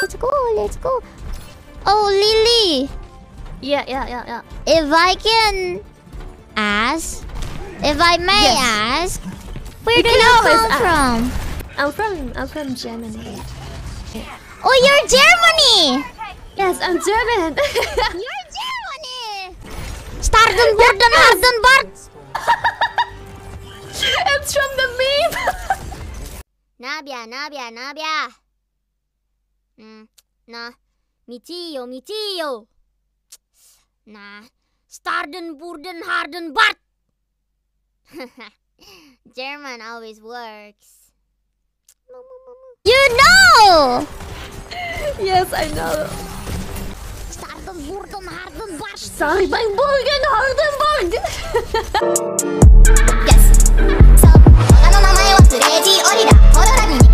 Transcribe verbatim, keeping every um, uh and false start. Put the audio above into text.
let's go, let's go. Oh, Lily. Yeah, yeah, yeah, yeah. If I can ask, if I may Yes. ask, where You do can you always come ask. from? I'm from I'm from Germany. Oh, you're Germany. Yes, I'm German. You're Germany. Stardenburdenhardenbart. It's from the meme. Nabia, Nabia, Nabia. Mm, nah, Michiyo, Michiyo. Nah, stardenburdenhardenbart. German always works. You know! Yes, I know. Stardenburdenhardenbart. Sorry, my Burgen Hardenbart. Yes. So, 他の名前はクレイジーオリだ。hololiveに